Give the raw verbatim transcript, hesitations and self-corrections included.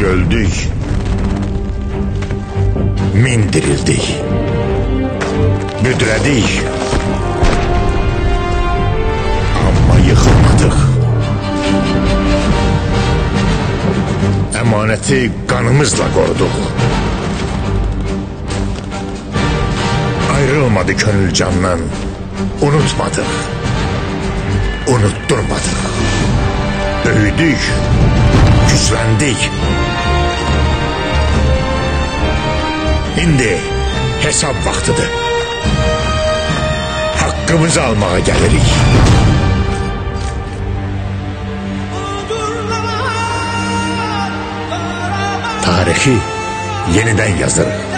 öldük, min dirildik, büdrədik, amma yıxılmadık. Əmanəti qanımızla qoruduq. Ayrılmadı könül candan, unutmadık, unutturmadık. Böyüdük, güçləndik. İndi hesab vaxtıdır. Hakkımızı almağa gelirik. Tarihi yeniden yazırıq.